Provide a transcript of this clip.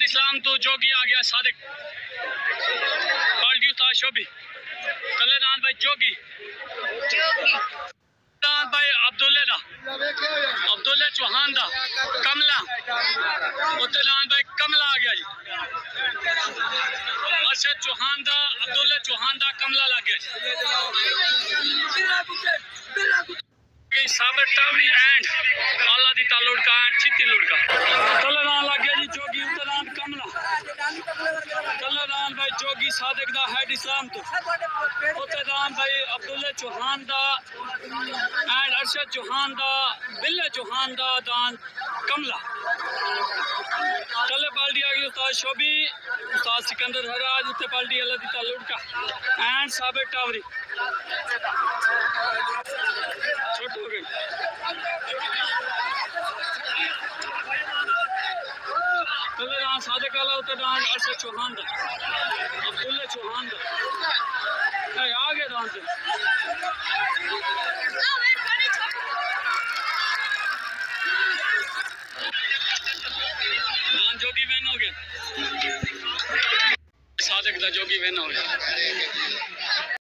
इस्लाम तो जोगी आ गया सादिक पार्टी उस्ताद शोभी कलेदान भाई जोगी भाई अब्दुल्ला चौहान दा कमला उत्तरान भाई कमला आ गया जी अरशद चौहान दा अब्दुल्ला चौहान दा कमला लग गया जी साबर टावरी एंड आला दी तालुड़का एंड चित्ती लुड़का कलेदान लग गया जी जोगी उत्तरान कमला कलेदान भाई जोगी सादिक दा हेड इस्लाम तो उत्तरान भाई अब्दुल्ला चौहान दा एंड अरशद चौहान दा बिल्ला चौहान दा दान कमला कले पार्टी आ गई उस्ताद शोभी उस्ताद सिकंदर हराज उत्ते पार्टी अल्लाह दी तालुड़का एंड साबर टावरी छोट हो गई कलेदान सादिक अला उत्तरान अरशद चौहान दा अब्दुल्ला चौहान दा आगे दान से जोगी वैन हो गया सादिक दा जोगी वैन हो गया।